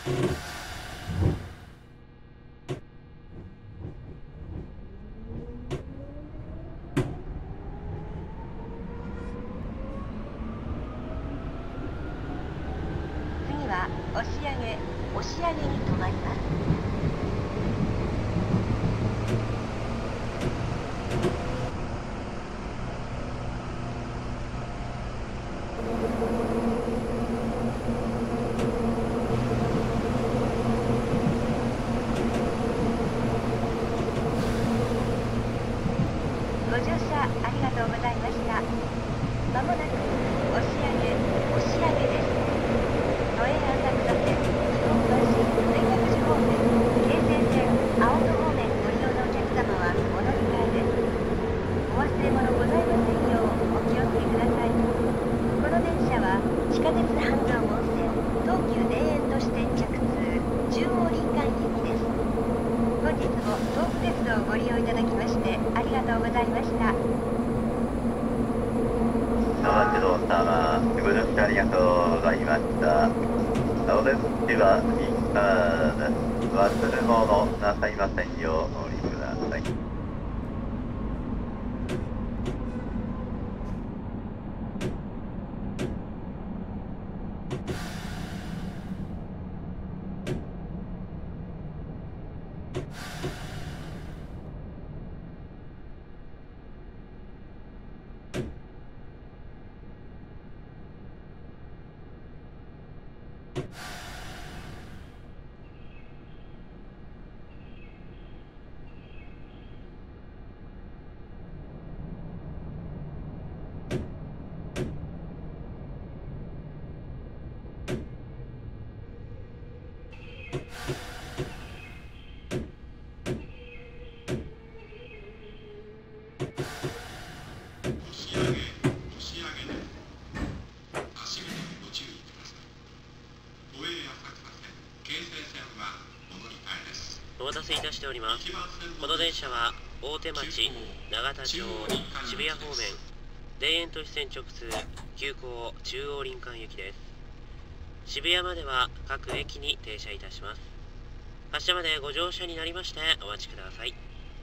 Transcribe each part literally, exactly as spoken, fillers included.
押し上げ、押し上げに止まります。ご乗車ありがとうございました。まもなく押し上げ、押し上げです。都営浅草線、日本橋、連絡寺方面、京成線、青戸方面ご利用のお客様はお乗り換えです。お忘れ物ございませんようお気をつけください。この電車は地下鉄半蔵門線、東急田園都市線着通、中央林間行きです。本日も東武鉄道をご利用いただきましてありがとうございました。 東鉄道様、ご乗車ありがとうございました。お電池は右側です。忘れ物なさいませんようお降りください。 お待たせいたしております。この電車は大手町、永田町、渋谷方面、田園都市線直通、急行中央林間行きです。渋谷までは各駅に停車いたします。発車までご乗車になりましてお待ちください。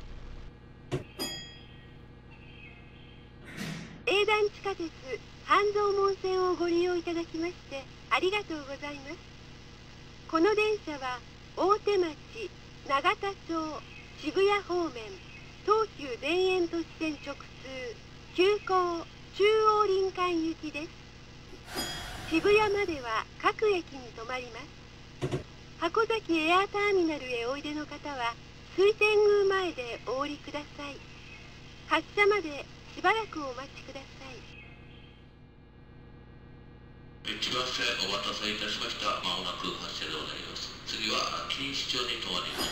営団地下鉄半蔵門線をご利用いただきましてありがとうございます。この電車は大手町、永田町、渋谷方面、東急田園都市線直通、急行中央林間行きです。渋谷までは各駅に停まります。箱崎エアターミナルへおいでの方は水天宮前でお降りください。発車までしばらくお待ちください。 一番線お待たせいたしました。まもなく発車でございます。次は錦糸町に停まります。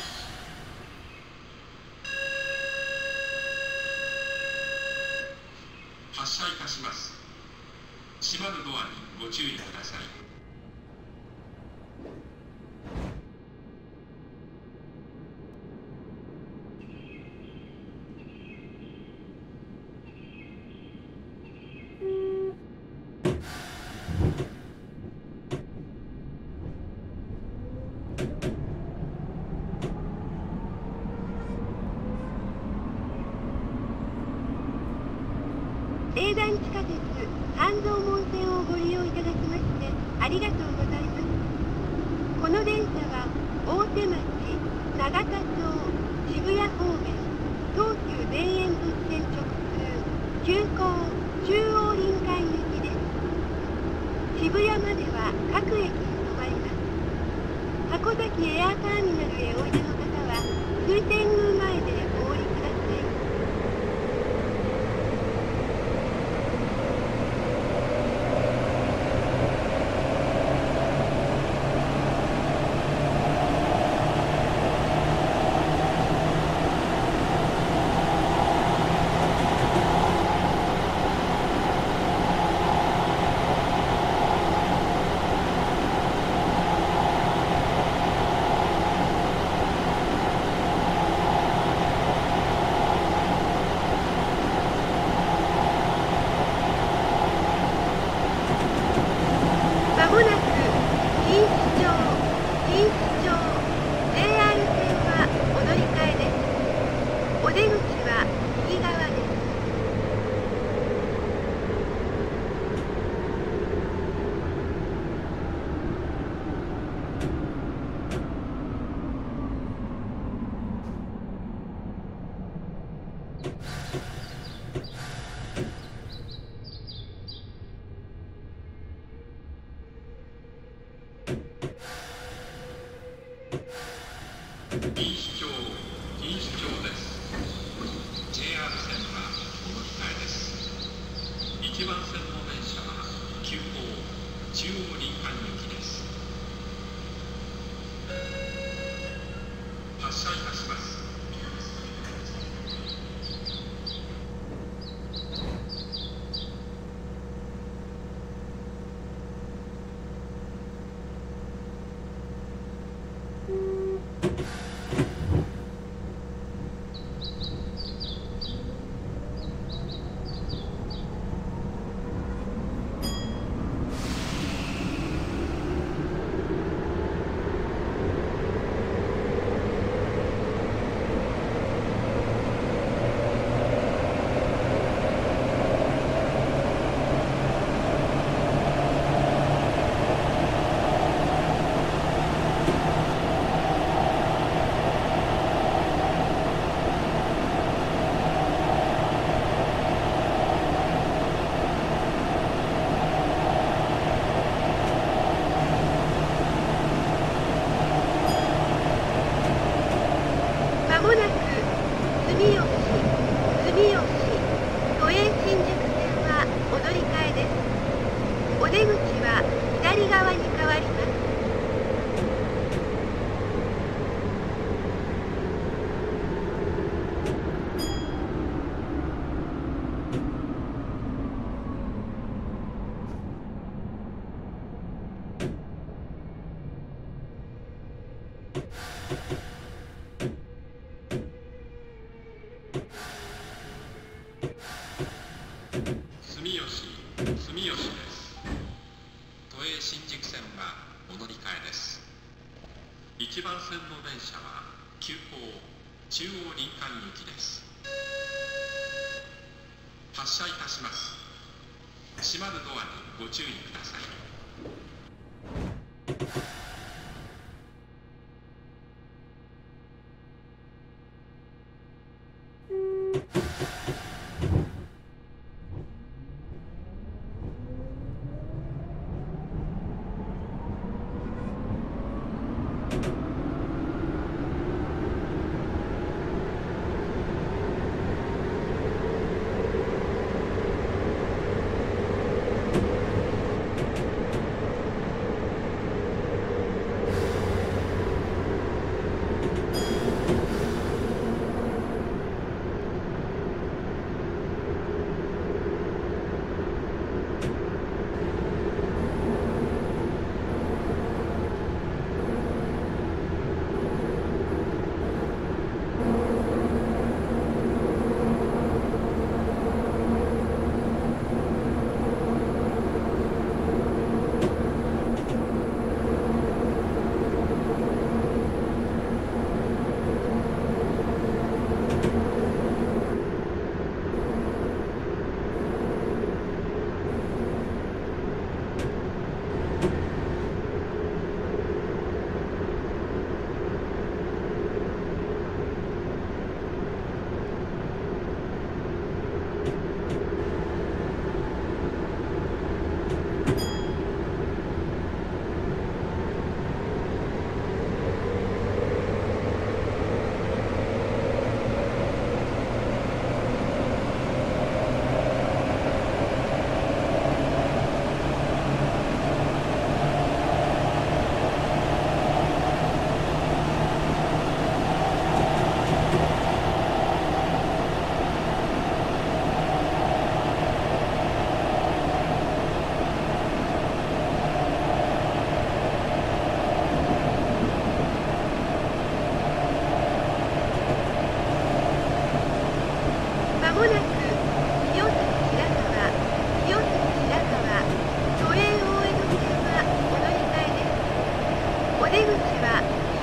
発車いたします。閉まるドアにご注意ください。 営団地下鉄半蔵門線をご利用いただきましてありがとうございます。この電車は大手町、永田町、渋谷方面、東急田園都市線直通、急行中央林間行きです。渋谷までは各駅に停まります。箱崎エアターミナルへおいでの方は水天宮前でお降りください。 錦糸町 ジェイアール 線はお乗り換えです。お出口は右側です。 錦糸町錦糸町です。 ジェイアール 線はお乗り換えです。いちばん線の電車は急行中央林間行きです。発車いたします。 まもなく住吉、住吉、都営新宿線はお乗り換えです。お出口は左側に変わります。 住吉住吉です。都営新宿線はお乗り換えです。いちばん線の電車は急行中央林間行きです。発車いたします。閉まるドアにご注意ください。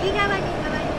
右側に変わります。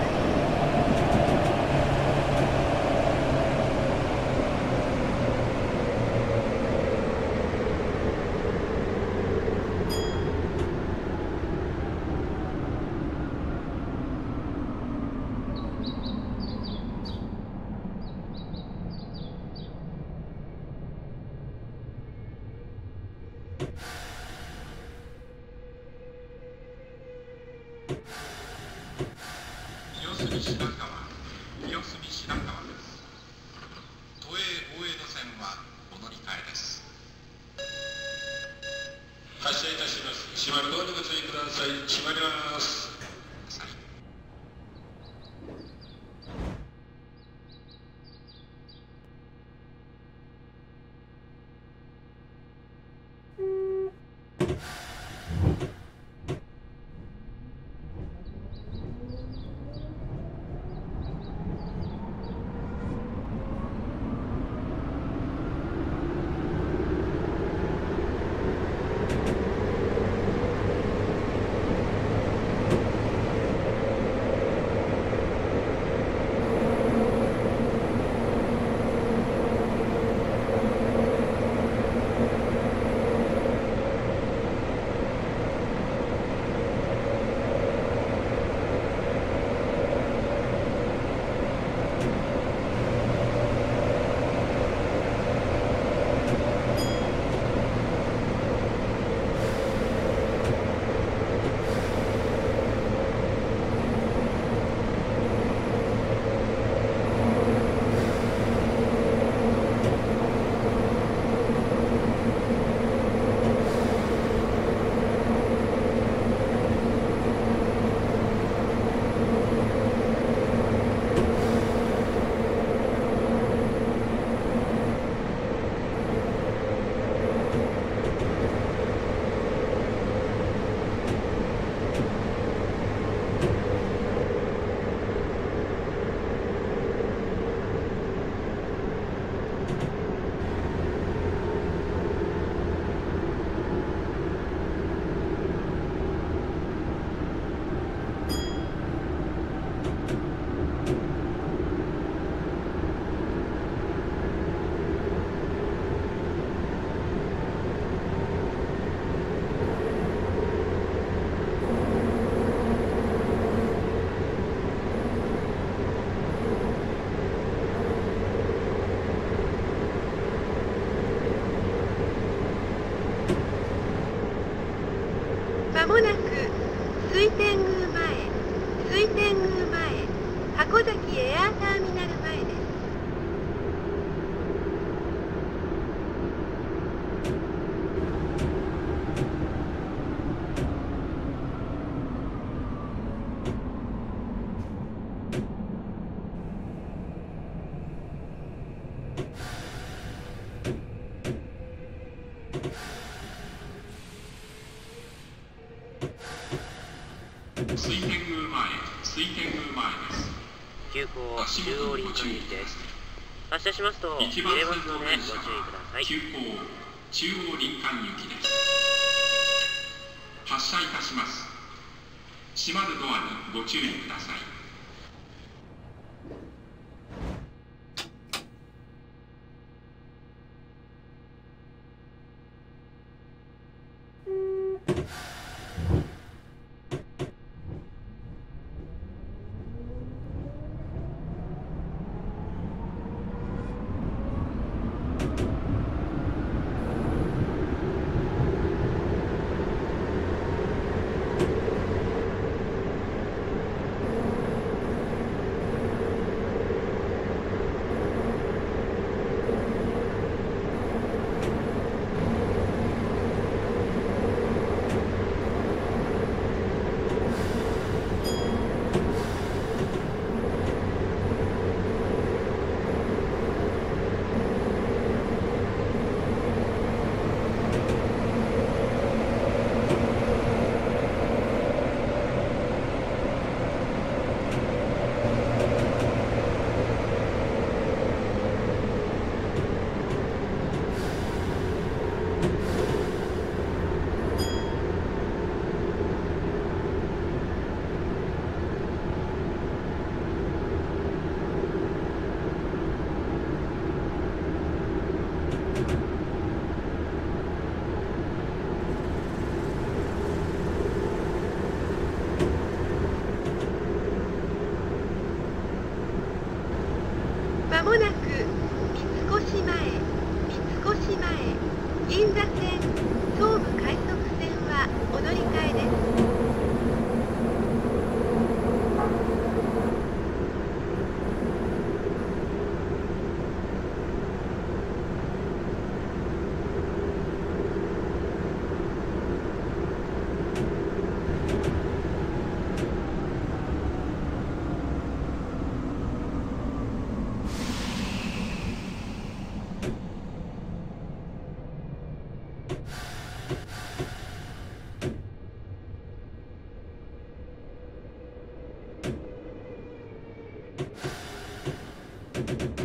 清澄白河、清澄白河です。都営大江戸線はお乗り換えです。発車いたします。閉まるドアにご注意ください。閉まります。 まもなく水天宮前、水天宮前、箱崎エアーターミナル前です。 水天宮前、水天宮前です。 急行中央林間行きです。発車しますと揺れますのでご注意ください。 急行中央林間行きです。発車いたします。閉まるドアにご注意ください。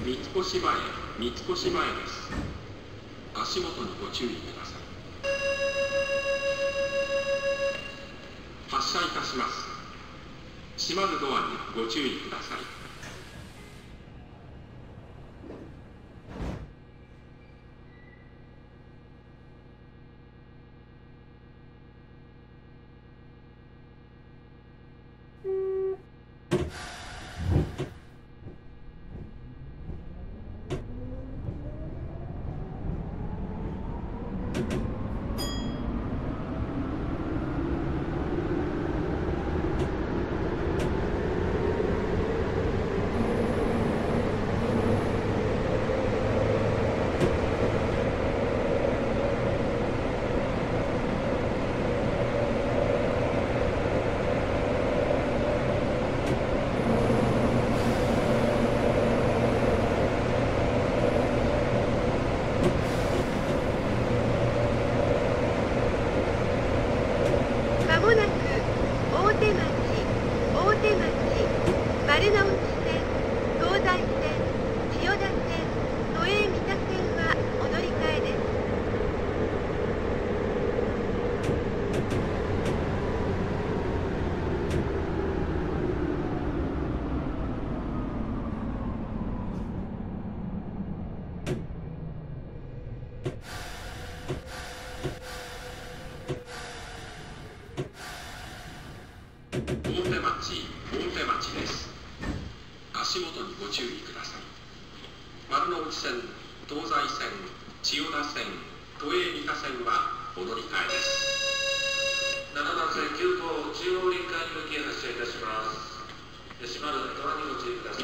三越前、三越前です。足元にご注意ください。発車いたします。閉まるドアにご注意ください。足元にご注意ください。丸ノ内線、東西線、千代田線、都営三田線はお乗り換えです。ななばん線急行中央臨海に向け発車いたします。閉まるドアにご注意ください。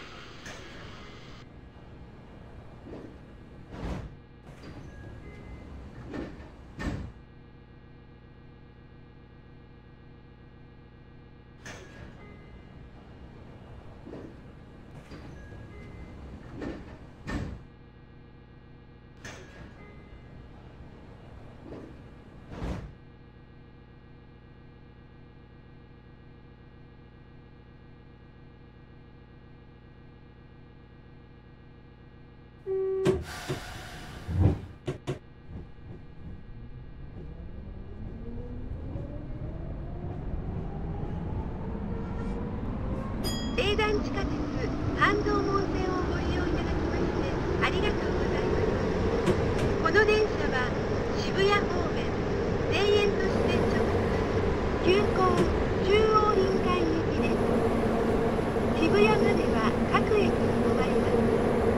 営団地下鉄半蔵門線をご利用いただきましてありがとうございます。この電車は渋谷方面田園都市線直通急行中央臨海行きです。渋谷までは各駅に止まります。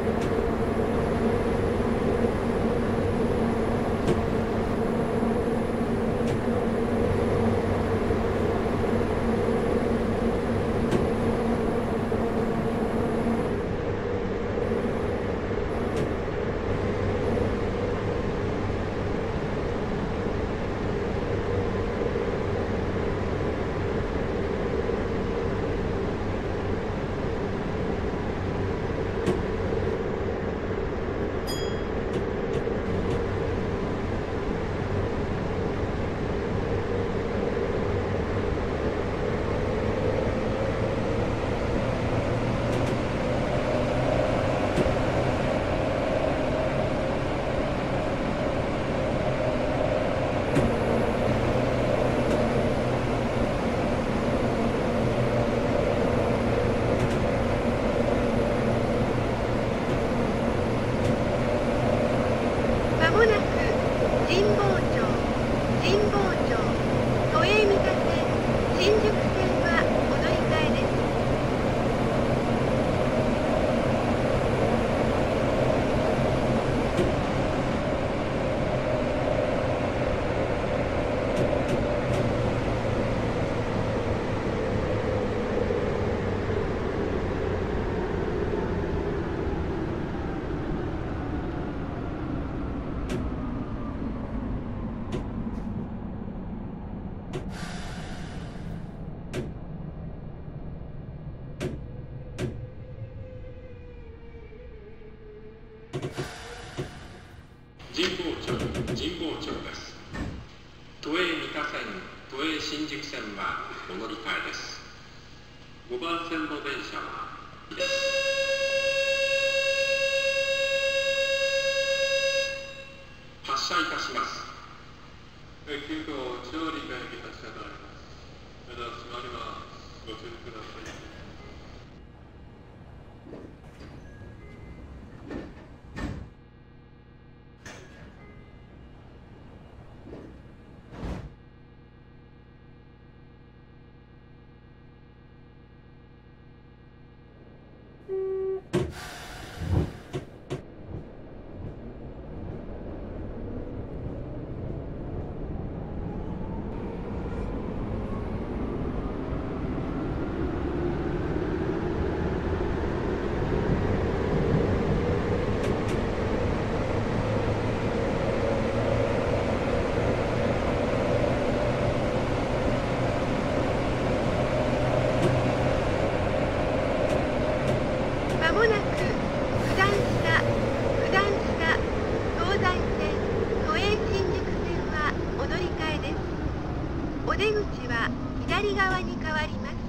神保町、神保町です。都営三田線、都営新宿線はお乗り換えです。ごばん線の電車はです。 わります。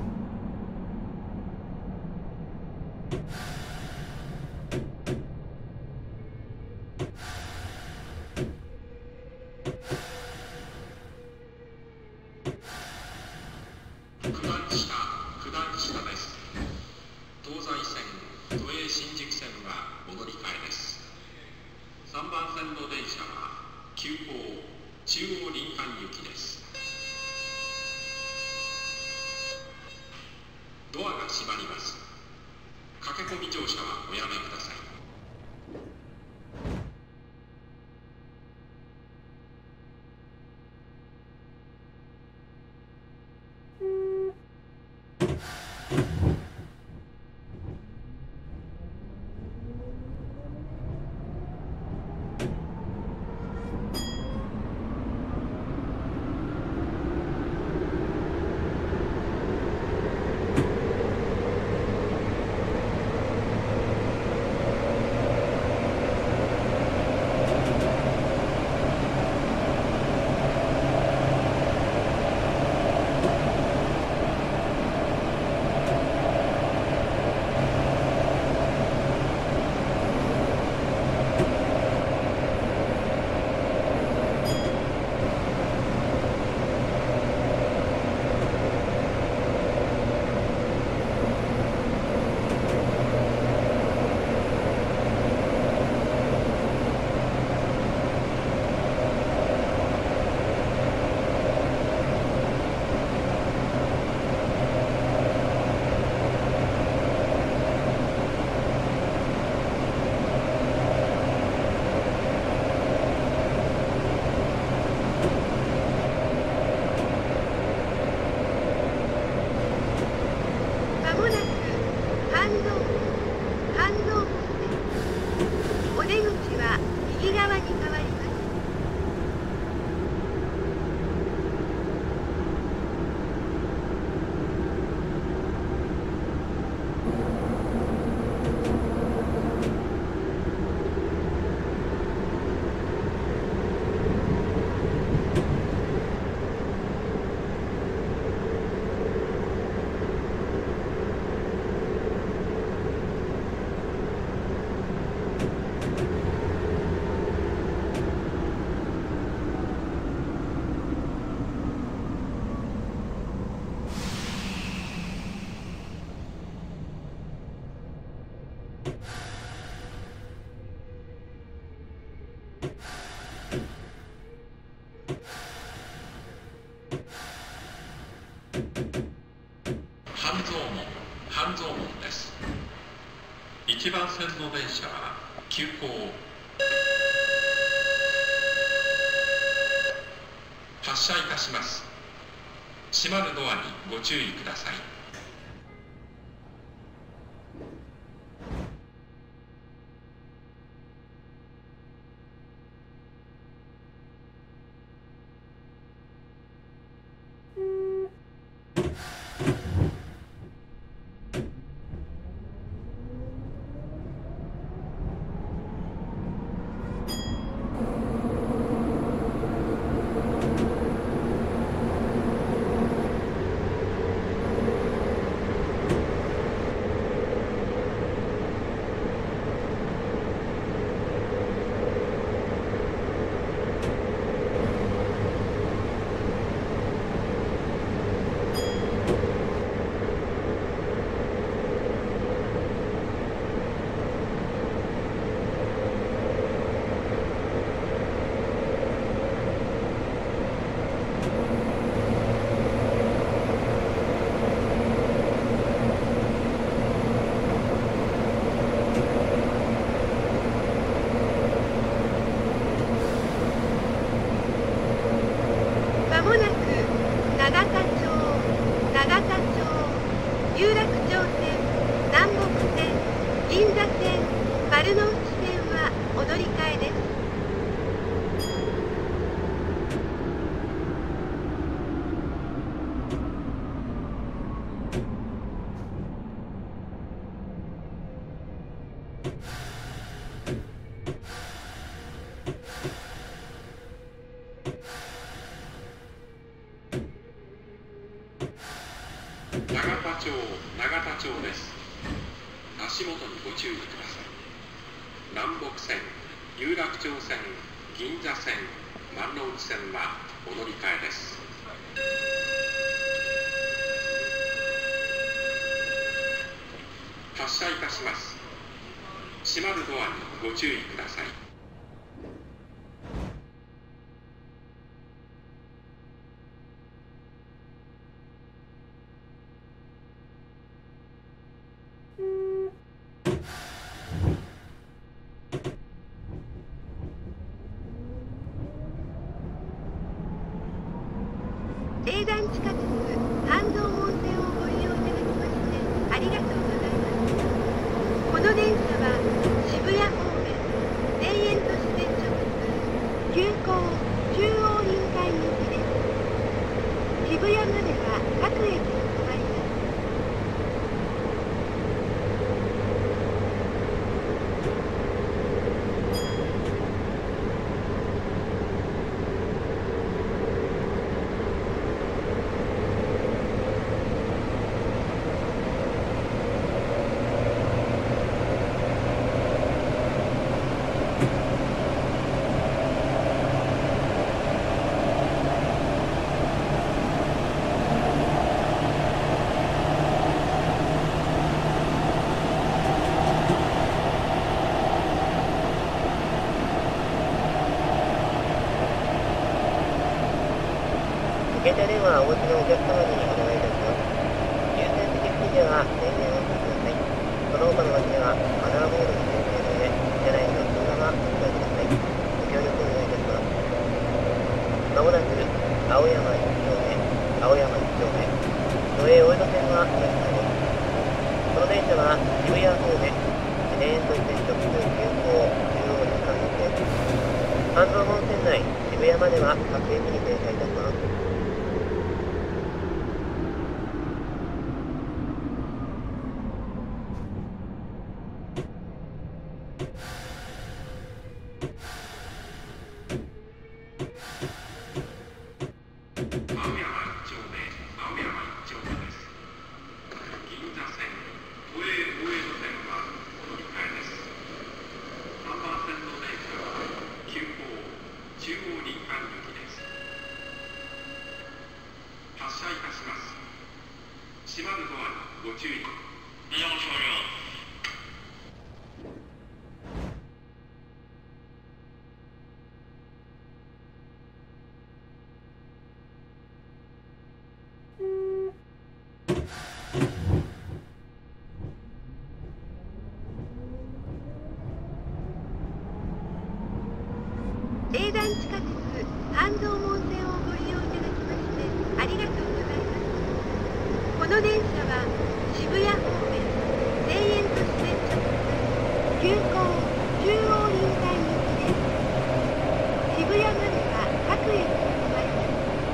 九段下、九段下です。東西線、都営新宿線はお乗り換えです。さんばん線の電車は急行中央林間行きです。ドアが閉まります。駆け込み乗車はおやめください。半蔵門、半蔵門です。いちばん線の電車は急行発車いたします。閉まるドアにご注意ください。 永田町永田町です。足元にご注意ください。南北線、有楽町線、銀座線、丸の内線はお乗り換えです。発車いたします。閉まるドアにご注意ください。 営団地下鉄半蔵門線をご利用いただきましてありがとうございます。この電車は渋谷方面田園都市線直通急行中央臨海行きです。渋谷までは各駅に止まります。 携帯電話はお持ちのお客様にお願いいたします。優先席付近では電源を切ってください。その他の場所ではマナーモードに設定の上、車内のそのままお使いください。ご協力お願いいたします。まもなく青山いち丁目、青山いち丁目、都営大江戸線はお乗り換えです。この電車は渋谷方面、田園都市線直通急行中央臨海行きです。半蔵門線内、渋谷までは各駅に停車いたします。 閉まるドアにご注意。 営団地下鉄半蔵門線をご利用いただきましてありがとうございます。この電車は渋谷方面田園都市線直通急行中央臨海行きです。渋谷までは各駅に止まります。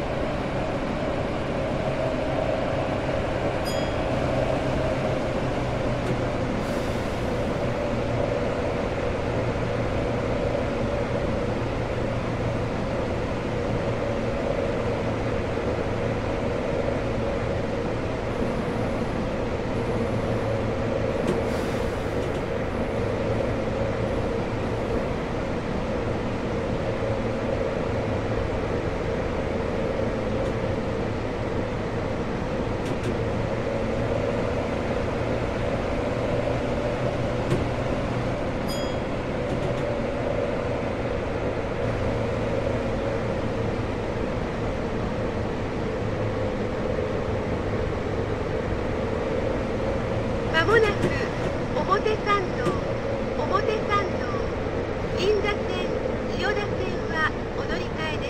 まもなく表参道、表参道、銀座線、千代田線はお乗り換えです。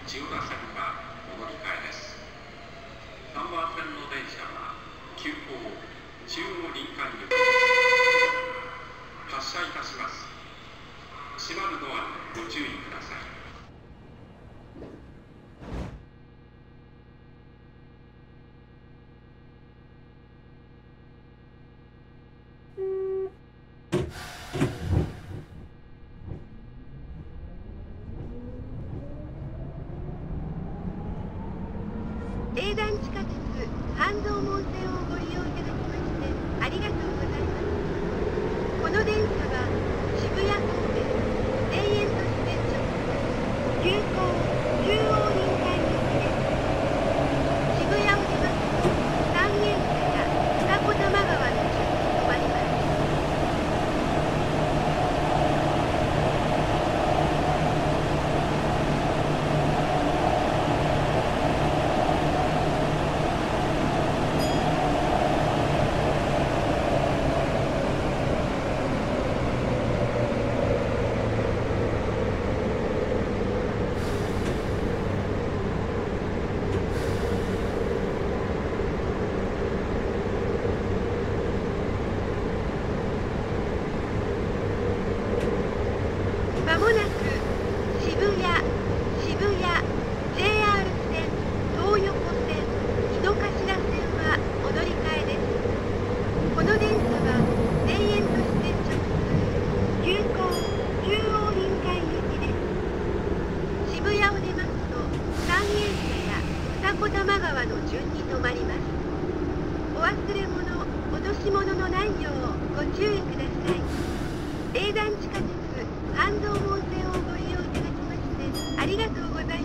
千代田線はお乗り換えです。さんばん線の電車は急行中央林間行きです。発車いたします。閉まるドアにご注意ください。 営団地下鉄半蔵門線をご利用いただきましてありがとうございます。この電車は渋谷方面田園都市線直通急行中央林間行きです。渋谷を出ますと三軒茶や二子玉川の順に止まります。まもなく渋谷、渋谷、ジェイアール 線、東横線、井の頭線はお乗り換えです。この電車は田園都市線直通急行中央林間行きです。渋谷を出ますと三軒茶や二子玉川の順に止まります。お忘れ物、落とし物のないようご注意ください。営団地下鉄半蔵門線をご利用いただきましてありがとうございました。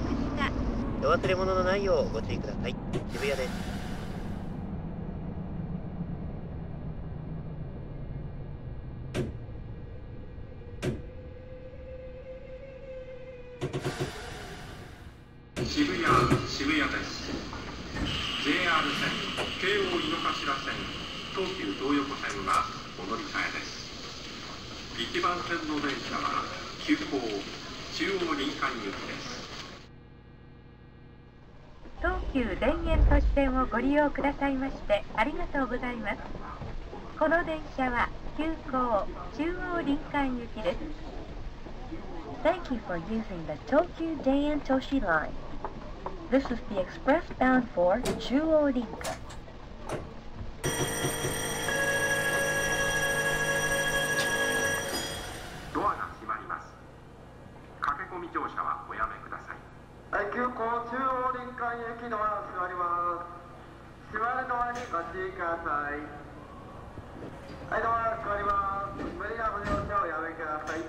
お忘れ物のないようご注意ください。渋谷です。 渋谷、渋谷です。 ジェイアール 線、京王井の頭線、東急東横線はお乗り換えです。いちばん線の電車は急行中央林間行きです。 東急田園都市線をご利用くださいましてありがとうございます。この電車は急行中央林間行きです。Thank you for using the Tokyu Daien Toshi line. This is the express bound for Chuo Rinkan. ドアが閉まります。駆け込み乗車はおやめください。 はい、急行中央林間行きドア閉まります。閉まるドアにご注意ください。はい、ドア閉まります。無理なご乗車をおやめください。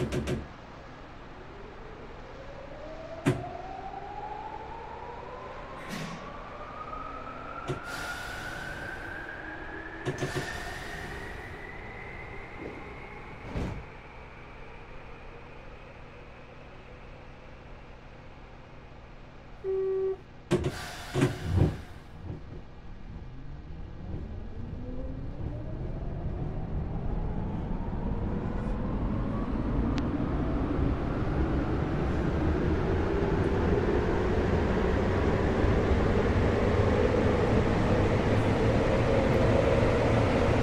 「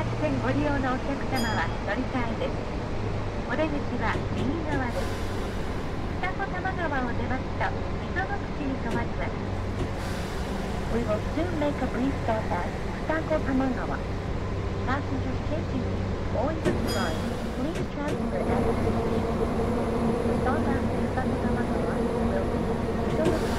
線ご利用のお客様は乗り換えです。お出口は右側です。二子玉川を出ますと溝の口に停まります。We will soon make a brief stop at 二子玉川. Passengers changing to Oibuchi Line, please transfer at the station. The stop after 二子玉川 will be 溝の口.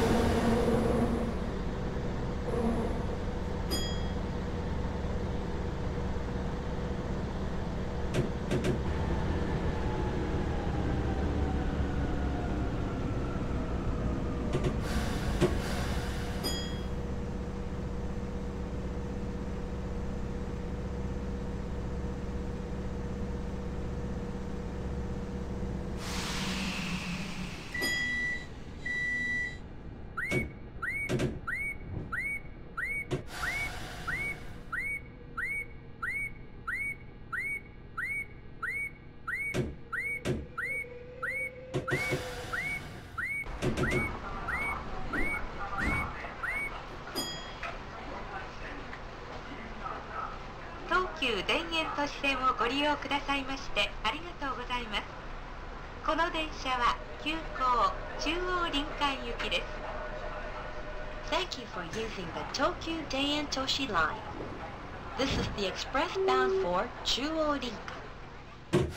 東急田園都市線をご利用くださいましてありがとうございます。この電車は急行中央林間行きです。Thank you for using the Tokyu Daien Toshi Line. This is the express bound for 中央林間.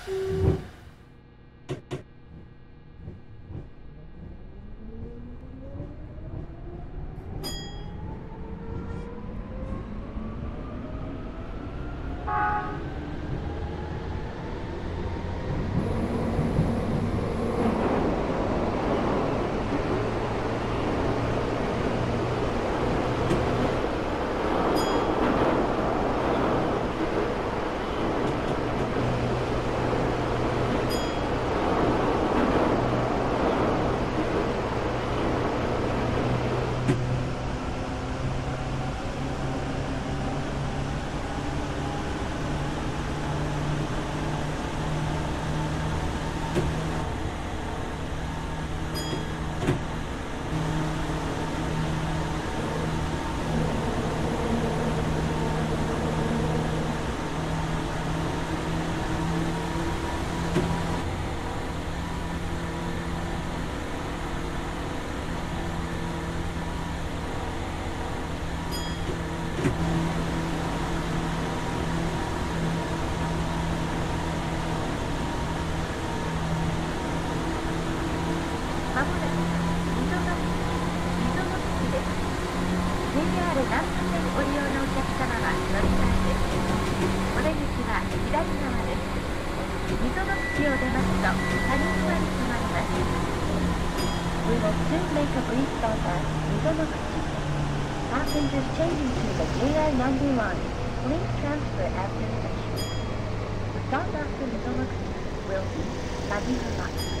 Passengers changing to the J R number line, please transfer at the station. The stop after Mizomakuchi will be Nagihara.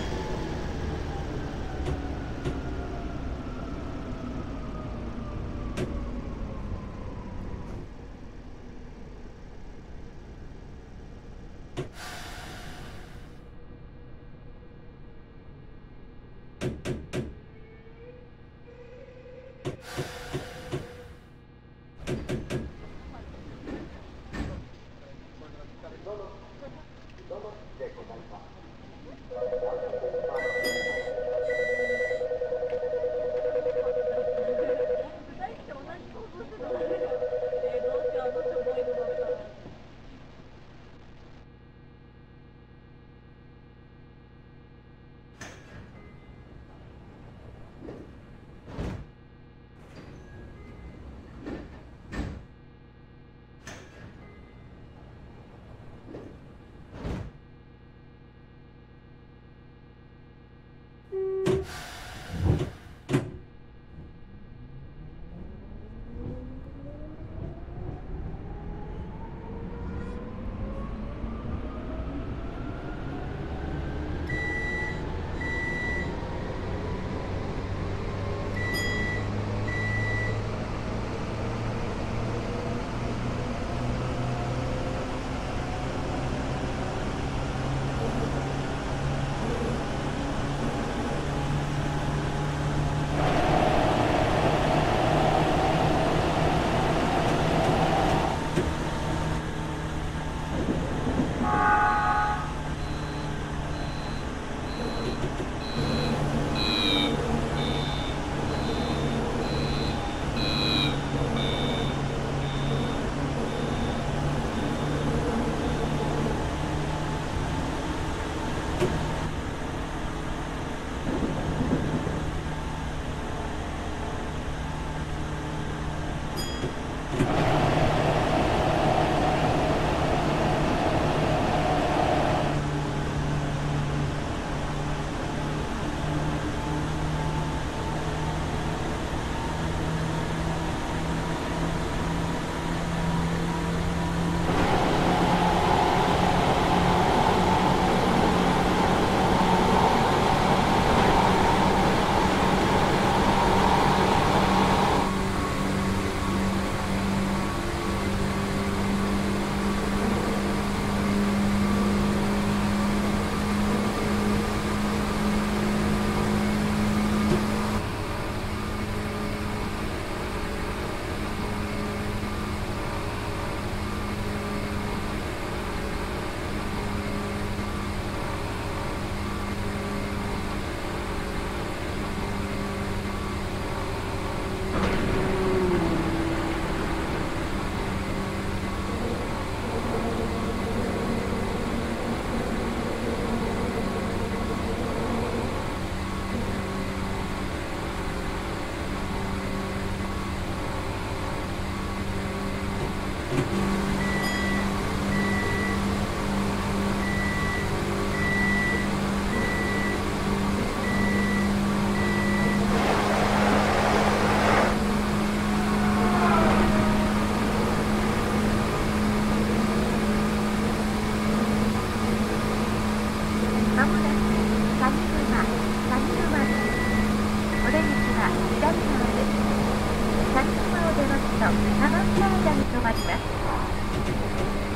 Thank you.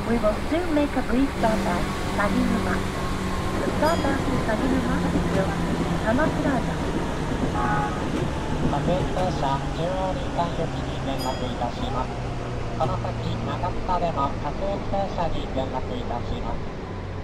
We will soon make a brief stop at Saginuma. The stop after Saginuma will be Tama Plaza. 各駅停車中央林間行きに連絡いたします。この先長津田でも各駅停車に連絡いたします。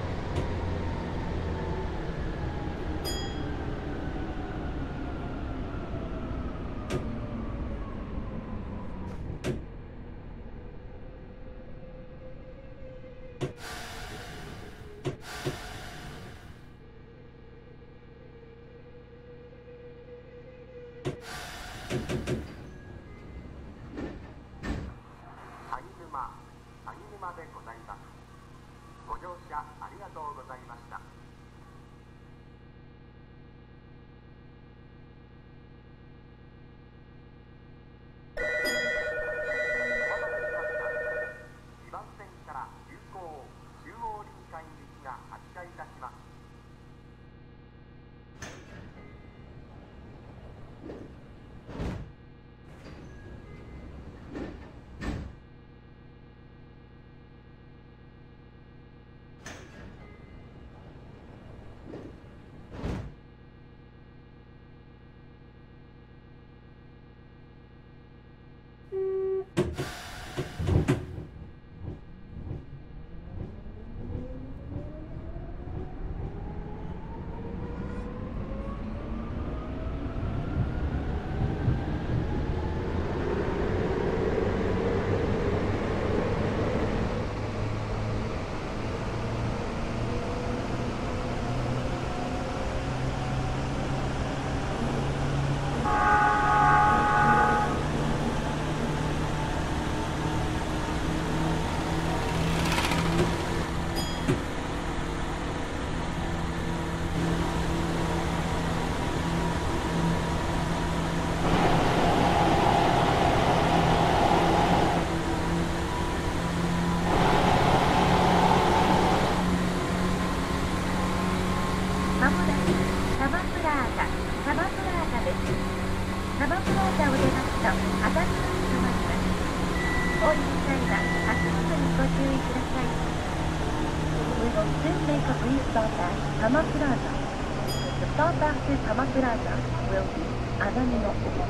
Tama Plaza. The stop after Tama Plaza will be Adamino.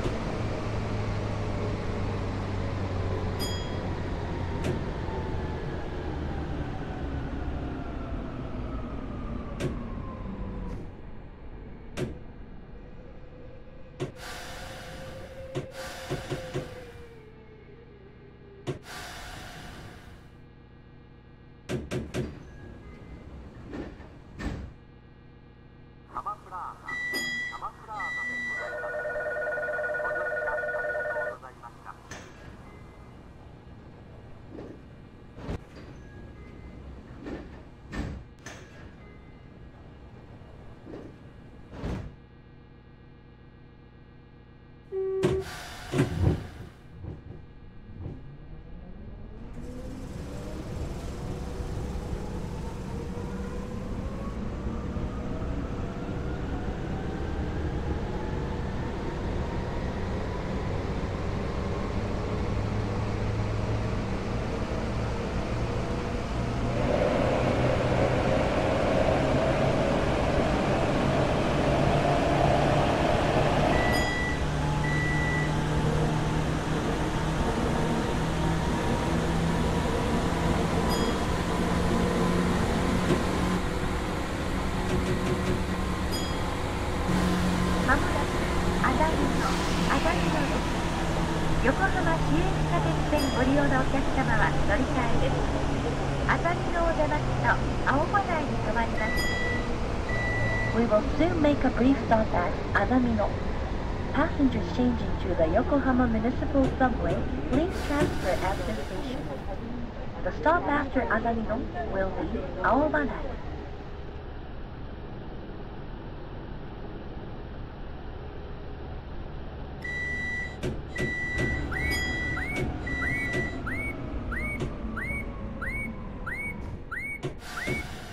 横浜市営地下鉄線ご利用のお客様は乗り換えです。熱海のお出まちと青葉台に停まります。We will soon make a brief stop at Adamino. Passengers changing to the Yokohama Municipal Subway, please transfer at the station. The stop after Adamino will be Aobanai. 「